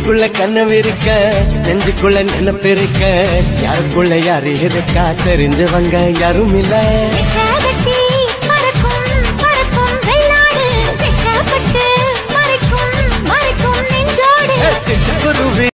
கண்ணுக்குள்ள கனவு இருக்க நெஞ்சுக்குள்ள நினைப்பு இருக்க யாருக்குள்ள யாரு இருக்கா தெரிஞ்சவங்க யாரும் இல்ல